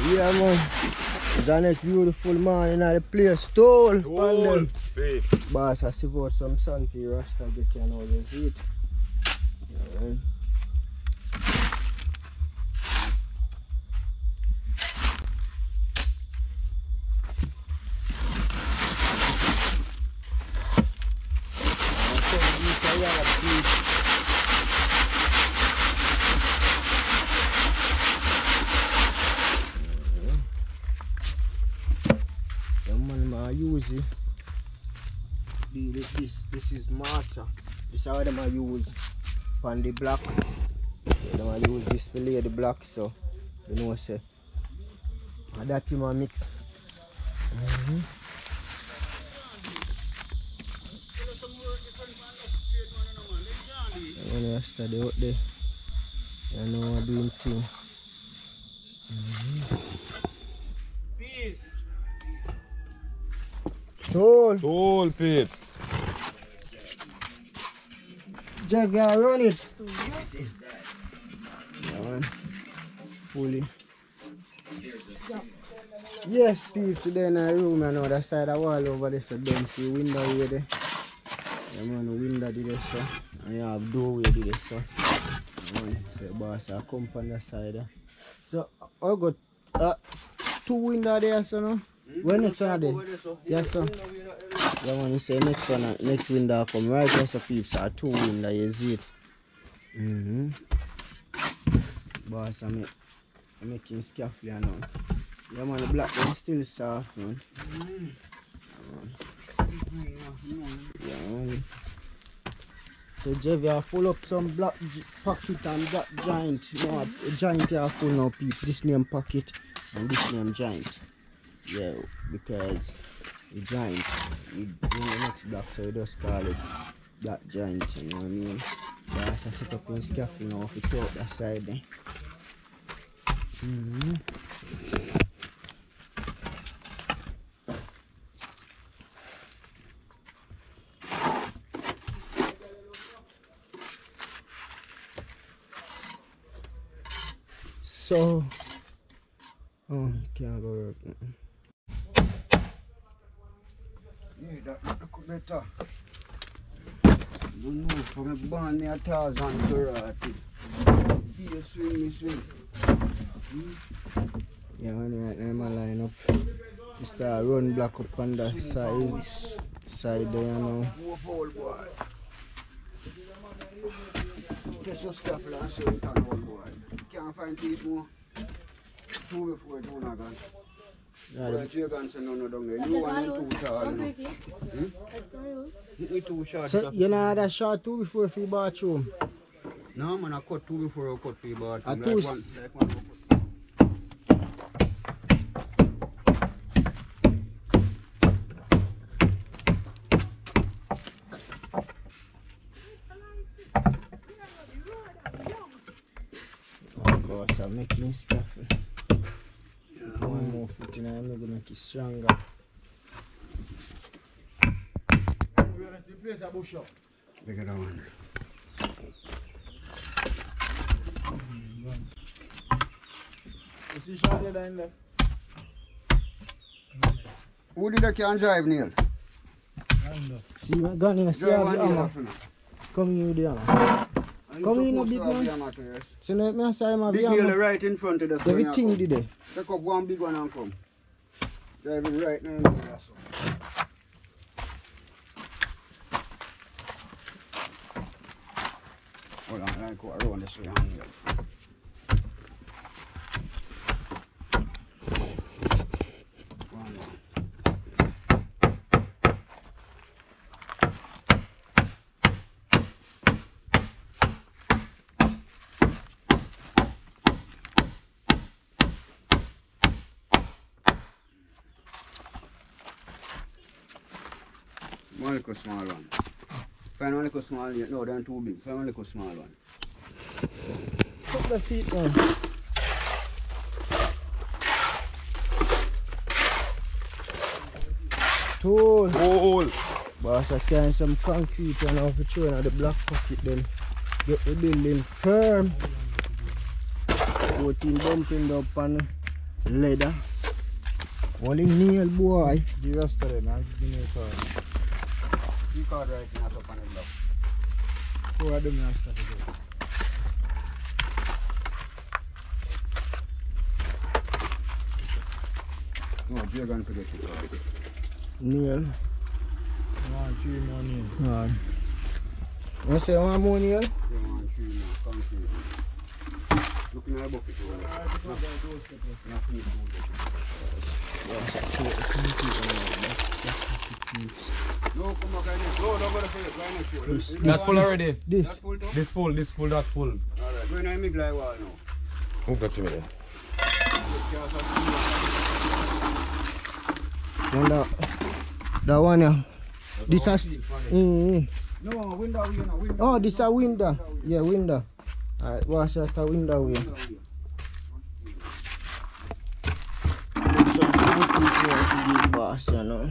Yeah, man. It's a next beautiful morning at the place. Toll. Boss, I support some sun for your rasta get you know you see it. Yeah. Use it. This is mortar. This is how them I use on the block. So them I use this to lay the block, so you know say. And that team I mix. When I study out there, I know I'm doing things. Peace. Toll, Pete. Jack, I run it. Yeah, man. Fully. Yes, Pete, today in a room and other side of the wall over there, so don't see window over there. Yeah, man, window did it, so. And you have doorway did it, so. Yeah, man, so boss, I come on the side there. So, I got 2 windows there, so no? When next one are there? Yes, sir. Yeah, man, you say next window come right here, so peeps are 2 windows, you see it. Boss, I'm making scaffold now. Yeah, man, the black one still soft, man. Yeah, man. So, Jeff, you full up some black pocket and black giant. You know, a giant you full now, peeps. This name pocket and this name giant. Yeah, because the giant, we bring the next block, so we just call it black giant, you know what I mean? Yeah, so I set up in scaffold now, if we throw out that side there. So, oh, can't go work. Yeah, that look better. Don't know, from a born near 1,000 karate. Here, swing. Yeah, man, right now I'm line up. You start run black up on the side there, you know. Move whole boy. Get your scaffold and show it on whole boy. Can't find people. 2 before it won't gun. Yeah, Right, your guns and no down there. You want them 2 tall, you know. Me 2 short. So, you know that shot 2 before for your bathroom? No, man, I cut 2 before I cut for your bathroom. A 2. Like one. Boss, I'm making scaffold. One more foot in, I'm going to make it stronger. Look at that one. You see shot there in there? Who did I can drive, Neil? See my gun here, see how the hammer. Come here with the hammer. Come in, big man. So let me say my big hammer. right in front of the phone. Everything you did there. Take up one big one and come. Driving right now in there. Hold on, I go around this way on here. One little small one. Find one little small one. No, they're too big. Find one little small one. Put the feet on. Toll. Boss, I carry some concrete and off the train of the black pocket then. Get the building firm. 14 bumping up and Leather. Only nail boy. Yesterday, man. Give me a card. You card right now up on the block. Who are them stuff again? No, you're going to forget your card. Nail. One, three more nails. Hard. You say one more nail? Yeah, one, three more. Concrete. Looking at a bucket over there. Nothing No, come on, guys. No, don't go to the field. That's full already. This. That's full too? This full, that full. Alright, go in and make like wall now. Move that to me there. And that one yeah. This is No, window here, no, window. oh, this a window. Yeah, window. Alright, wash that a window here. So good boss, you know.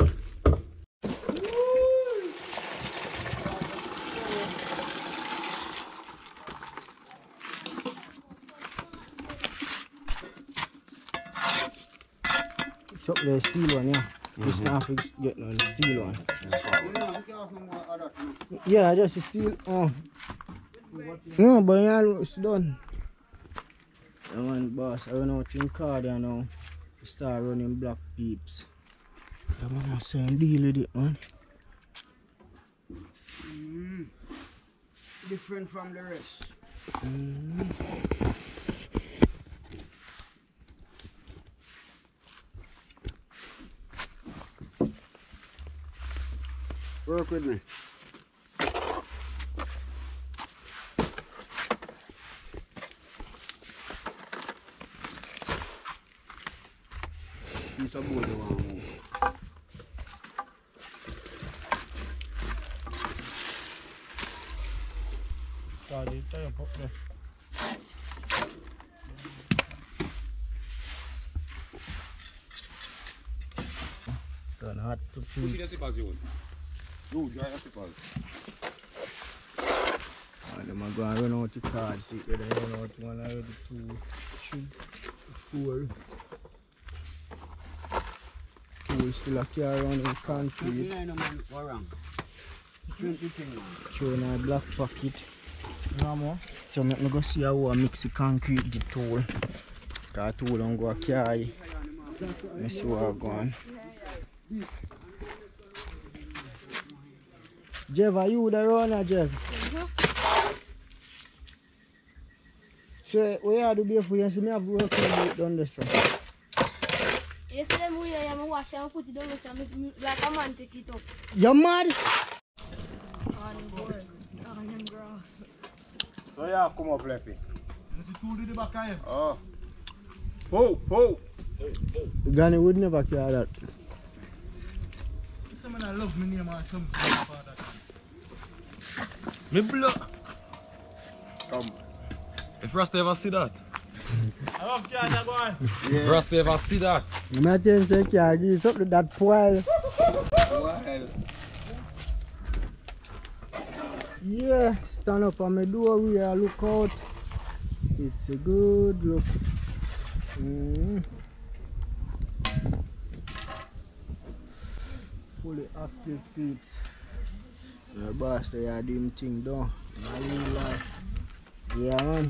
It's up there, steel one, yeah. This not fix get no steel one. Yeah, just steel. Oh. No, but yeah, it's done. Yeah, man, boss, I run out in car there now. Start running black peeps. Yeah, man, I'm saying deal with it, man. Different from the rest. Work with me. Piece of board you want to move. Sorry, tie up there. Son hot to Push peep. it as if you No, dry as it was. Them are going to run out the cards. See, they run out 1 already, 2, 3, 4. 2 still a carry on in concrete. 29 man, what wrong? 20 thing. Showing a black pocket. No more. So let me go see how I mix the concrete the tool. Because the tool don't go carry. Let me see what I'm going. Jeff, are you the runner, Jeff? So, what you do before you see me have work done this one? Yesterday I wash and put it down like a man take it up. You mad? On board. On them grass. So yeah, come up, Leffy. There's a tool in the back of him. Oh. Ho! Granny would never carry that. Someone I love me name or something for that. Me blood. Come. If Rasta ever see that. I love cars are going. Yeah. Rasta ever see that. I'm not saying you can't give something that poil. Well. Yeah, stand up on my doorway and look out. It's a good look. Fully active peeps. The boss they are doing thing down. My real life. Yeah man.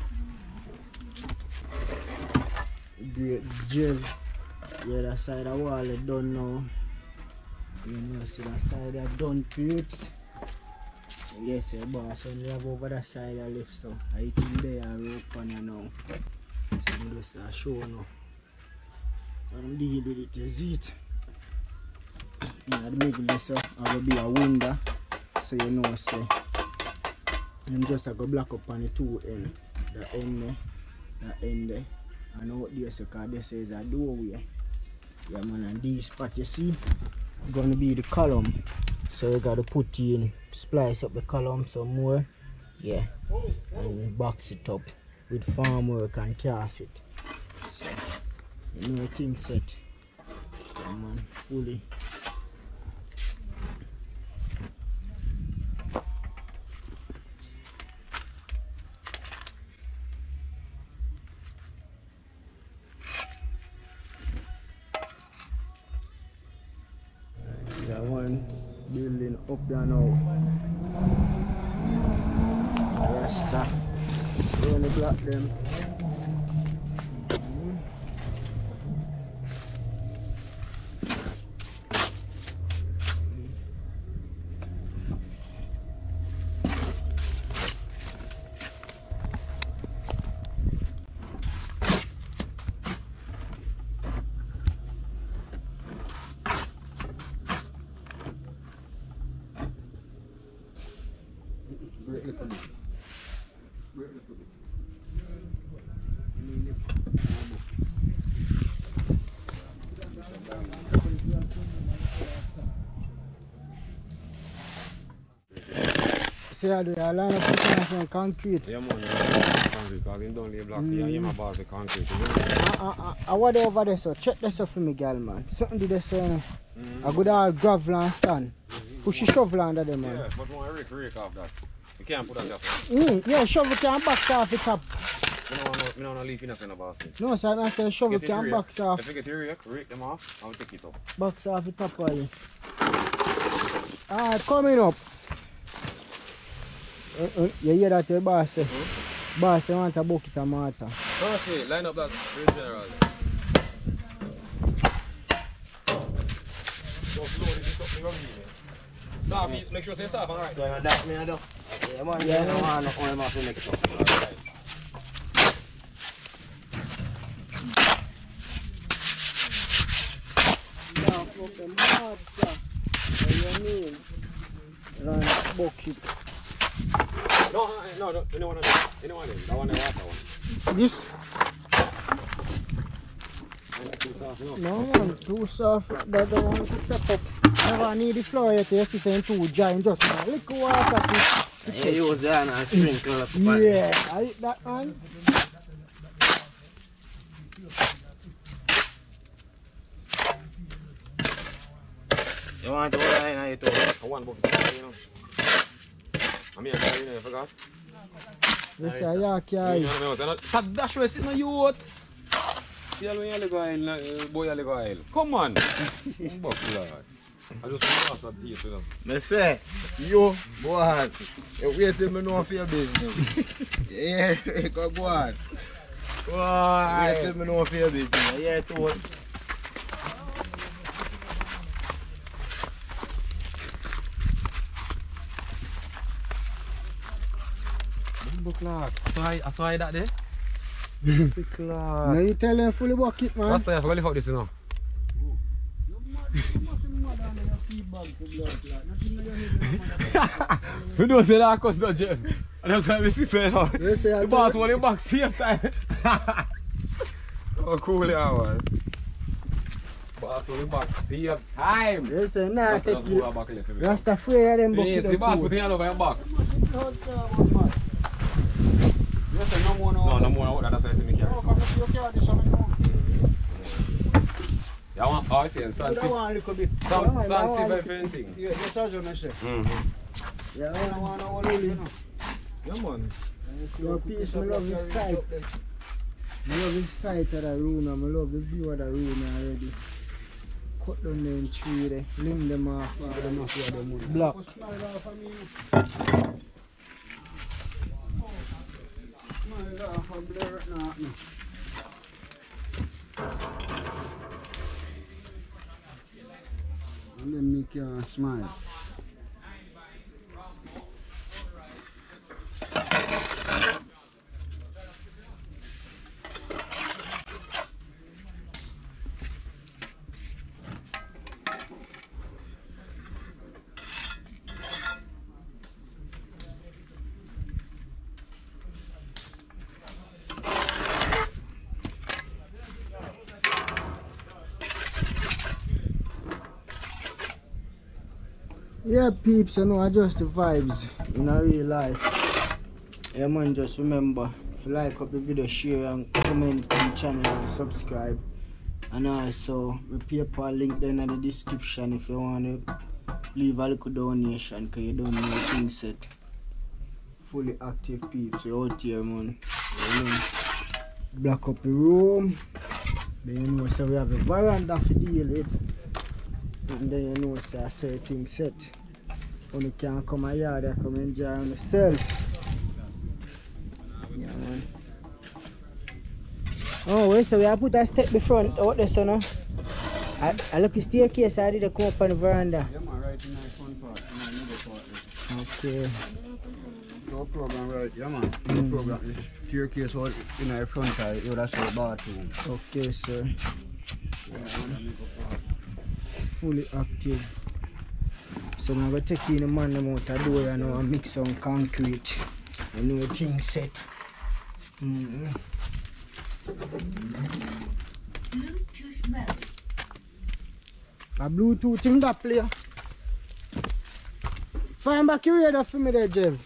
Great gel. Yeah, that side of the wall is done now. You know, see that side are done peeps. Yes, the boss only have over that side of left, so I think they are rope on you now. So I'm just show now. I'm deal with it, is it? Yeah, the middle this will be a window, so you know, say. I'm just go block up on the two end. The end there. And out there, so because this is a doorway. Yeah, man, and this spot you see, gonna be the column. So you gotta put in, splice up the column some more, yeah, and box it up with farm work and cast it. So, you know, thing set, yeah, man, fully. rolling up there now. Rasta. Round the block them. Break little bit. Break little bit. See how they line up some concrete. Yeah, man, concrete, because you don't lay block here, you have about the concrete. I what over there, so check this up for me, girl, man. Something did they say, a good old gravel and sand. Push the shovel under them, man. Yeah, but one rake off that. You can't put that up. Yeah, shovel can box off the top. I don't want to leave in a kind of basket. No, so I say shovel can box off. If you get your rake them off, I'll take it up. Box off the top of it. Alright, coming up. You hear that your boss say? Boss, you want a bucket of water. Percy, line up that real general. Go slow, this is something wrong here. Soft, make sure you say soft, alright. So you that me I do. Yeah, man, Yeah, you don't no. want no oil to make it up. Alright. Yeah, fuck them water. What do you mean? Run a bucket. No, you don't want to do it. You don't want it. That one, the water one. This? Too soft, no? No man, too soft. That the one to step up. Never need the floor yet. You see saying too giant, just a little water to You use that and sprinkle up. yeah, I eat that one. You want to hold that in your toe? I want bucket, you know. I mean, I forgot. This is a yak carry. Stop dash way sitting on youth. Yeah, when you let go oil, boy, you let go oil. Come on. Buckler. I just want that teeth, you know. Me say, you, boy, you wait till me know for your business. Yeah, go on. Wait till me know for your business. Yeah, too. Buckler. I saw that there. Buckler. Now you tell them fully bucket, man. Last time I forgot to lift out this, you know. You don't say that because no Jeff. And that's why we see so now. You say I The boss want him back same time. Oh cool yeah man. Boss want him back same time. You say nah, That's take what you. I'm back left. Rasta free of them bucket. Yes, the boss put him over your back. You say no more No, no more that's why I say me carry. Yeah, I want I say and San I want a little bit. San San everything. You charge me, say. Yeah, I don't want no oil, you know. Yeah man. your piece, I love the sight. I love the sight of the room, I love the view of the room already. Cut down them tree there, limb them off, give them off where them block. And then me can smile. Yeah, peeps, you know, adjust the vibes in a real life. Yeah, man, just remember, if you like up the video, share and comment on the channel and subscribe. And also, the PayPal link there in the description if you want to leave a little donation, because you don't know things set. Fully active peeps, you out here, man. You know, block up the room. Then you know, so we have a veranda to deal with. And then you know, so I say things set. you can come a yard and come enjoy yourself. Yeah, man. Oh, wait, so we have put a step the front out there, so now. I look at the staircase, I did come up on the veranda. Yeah, man, right in the front part, in the middle part. Okay. No program right, yeah, man. No program. The staircase was in the front side, you would have the bathroom. Okay, sir. Yeah, man. Fully active. So I'm going to take in the man out the door and now mix some concrete. I know things set. A Bluetooth in that player. Find back your radar for me there, Jeff.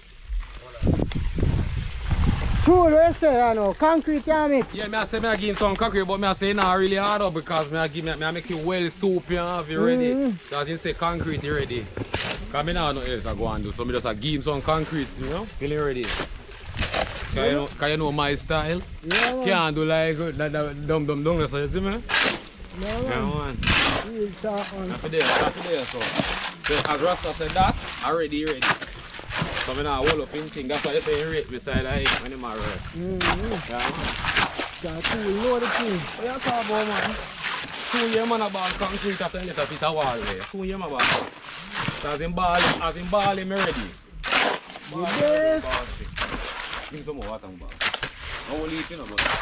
Tool, what you say, I know? Concrete can mix. Yeah, I say I give him some concrete, but I say not really hard up because I make it well soupy and have it ready. So as you say concrete ready. Because I don't know what else I go and do. So I just give him some concrete, you know, feeling ready. Because you know my style. Yeah, man. Can't do like that dumb, so you see me? Yeah, Yeah, man. man. Real talk, man. After there, so as Rasta said that, already ready. So I now hold up in thing. That's why they say rate beside I when you marry. Yeah, man. Can't tool, know the thing. What you talk about, man? 2 years man about concrete after you get a piece of wall there. 2 years man about. So as in ball, I'm ready. Ball, Yes. bossy. Give me some more water, boss. I will leave you know, but.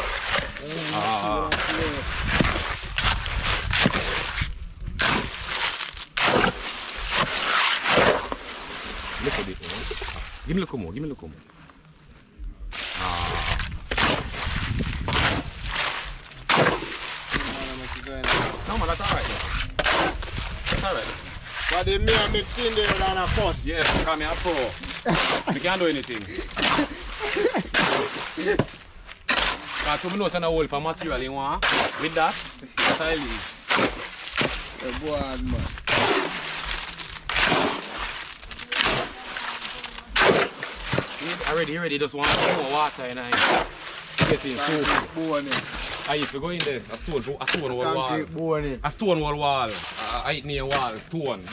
Look at this one. Give me a look more, give me a look more. No man, that's alright. That's alright. But they may mix in there than a fuss. Yes, because I'm a pro. I can't do anything. Because I know some whole for material you want. With that, that's how I leave. Go on, man. Already, just want more water in here. Get in soup. If you go in there, a stone wall. A stone wall. I eat near wall, stone.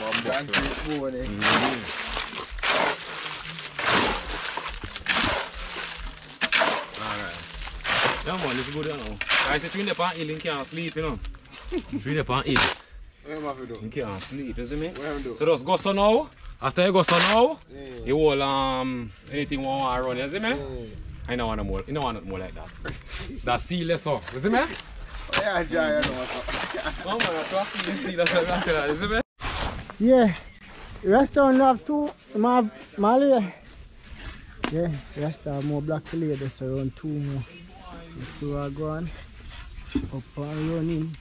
Alright. Yeah man, this is good now. I say train up on hill, you can't sleep, you know. Train up on hill. You can't sleep, you see me? So just go so now. After you go so now, you hold anything you want to run, you see me? I don't want more. You don't want more like that. That's sealess, so. You see me? Yeah, Jai, I know. No man, that's sealess, that's what you see me? Yeah, restaurant have two, Malay. Yeah, restaurant more black ladies, so around 2 more. Let's see what I go on. Up and running.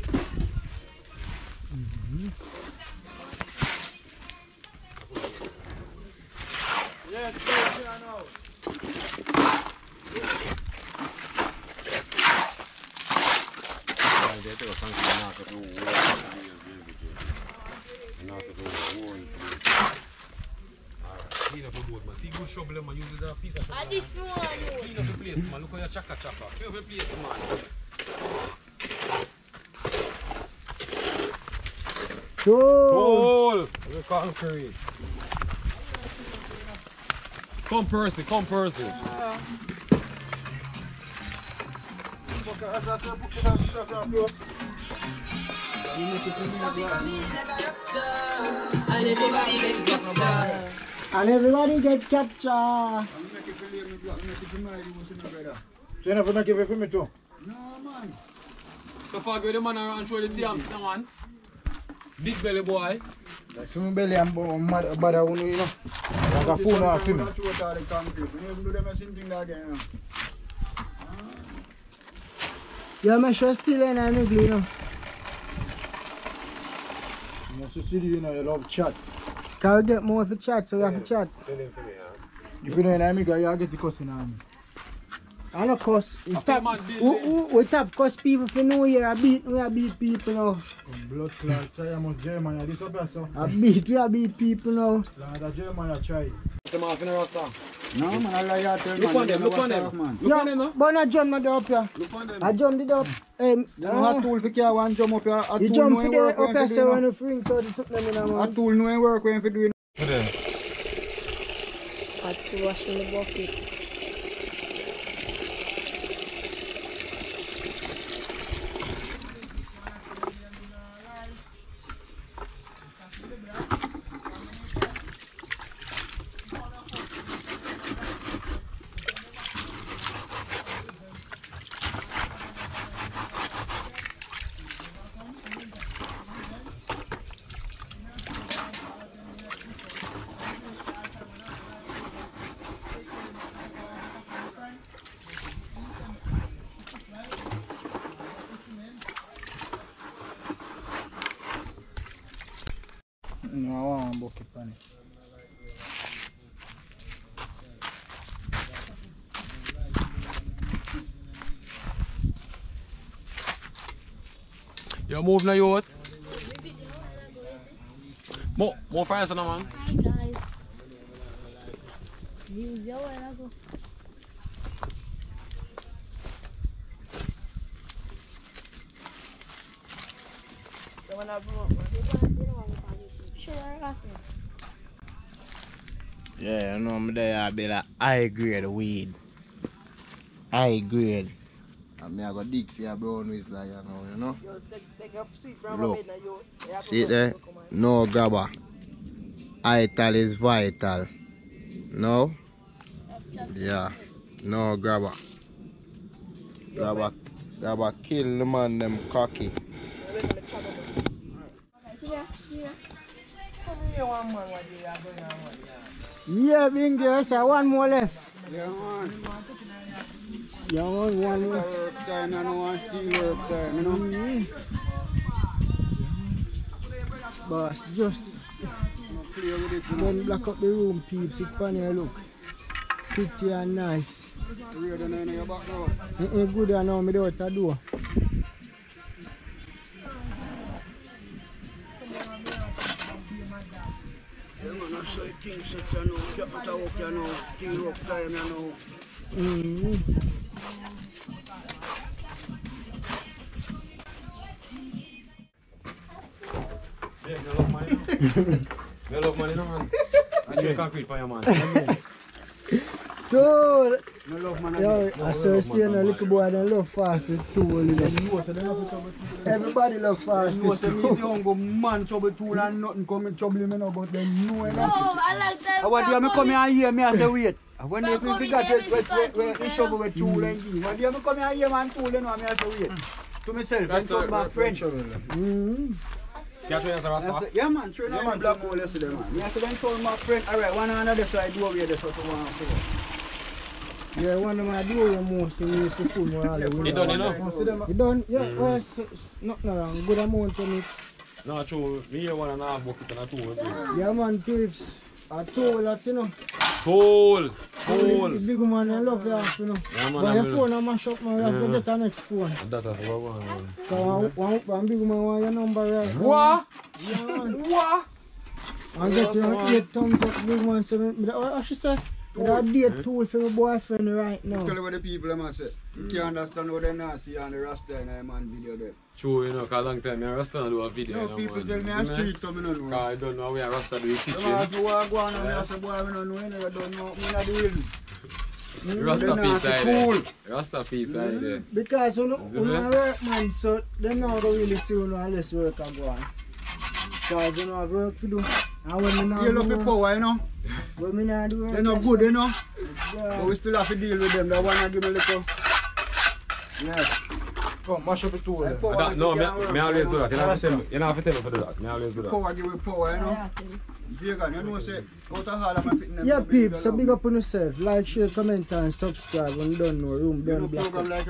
Yes, I know. Clean up the board, man. See good shovel, man. Use it a piece of And this one. clean up the place, man. Look how you chaka. Clean up the place, man. Cool. The concrete. Come Percy. And everybody get captured. Jennifer, not give it for me too. So far, go the man around through the damn stuff, man. Big belly boy. Like my belly and bad one, you know. Like a phone or a film. Yeah, man, she's still in a middle, you know. You must see you know, you love chat. Can we get more for chat, so we have to chat. Tell him for me, If you know an amigo, you get the cussing on me. I don't cuss. We After tap, man building. we tap cuss people for New Year. I beat people now. Blood clot, try much German, this up here, so. I beat people now. Lord, German, try. Them off in the Rasta. No, man, I like you tell Look on them, look on them. Look on them, no? But I jump not up here. Look on them. I jumped it up. You know a tool for carry one jump up here. A You tool jump no for work the up when here you so do when it. you fling so the something in A man. tool no work when you do it. Look at them. I had to wash in the buckets. No, I want a bucket on it. You move now, you what? More fires on man. Hi guys. Use your way, I go. Yeah, you know, me there I be like high grade weed. High grade. And me I go dig for your brown whistler, you know. Look. See it there? No grabber. Ital is vital. No? Yeah. No grabber. Grabber kill the man them cocky. Yeah, Bingy, yes, one more left. Yeah, man. Yeah, one more. Work time, I know, and still work time, you know. Boss, just Play with it, you know. then black up the room, peeps. It pan here, look. Pretty and nice. Read the name of your back road. It ain't good now, me do it a door. Yeah, man, I say things that you know, keep my talk, you know, still work time, you know. Yeah, you love money. You love money, no man. I try concrete for your man. Dude, No love man. yo, I saw stay in a little boy and love fast tool. Everybody love fast You know, say me tool. young go man trouble tool and nothing come in trouble me now, but them know that. Oh, I like that. I want you to come here and hear me as a wait. When they Come figure here, when they shovel with tool and give. When you come here and hear man tool, you know me as a wait. To myself, and to my friend. Can I show you as a Rasta? Yeah man, train on my black hole yesterday man. Me I said then told my friend, alright, one on the other side do over there, so to one for Yeah, one of my door most you need to pull more all the way. You done, you know? You done? Yeah, well, nothing wrong. Good amount of it. No, true. Me here 1.5 bucket and a 2. Yeah, man, tips. I told that, you know. Cool. The big man, I love that, you know. Yeah, man, But I your will. phone, I mash up, man. I have to get the next phone. That is one. So, one big man want your number right now. What? Yeah, man. What? I get you 8 thumbs up, big man. 7. What she say? I got a date tool for my boyfriend right now. Tell you what the people them say. You can't understand what they not see on the Rasta in a man video there. True, you know, cause long time I Rasta do a video. No, people tell me on street so me no know. I don't know where Rasta do the Them kitchen. ask me what go on and I say boy me no know, you know, I don't know, me not the will. Rasta They not piece see side cool. there. Rasta piece side there. Because you Is it know work, man, so they not go really see you know unless work can go on. Because you know have work to do. And when me not You do love the work, power, you know. when me not do work, They're not good, you know. yeah. But we still have to deal with them. They want to give me a little. Yes. Come, mash up the tool. And power That, no, give me always do that. You don't have to tell me for that. Me always do that. Power give me power, you know. Vegan, you know, say, out of all of my fitness. Yeah, peeps, so big up on yourself. Like, share, comment, and subscribe. And don't know, room, You know, don't black. program like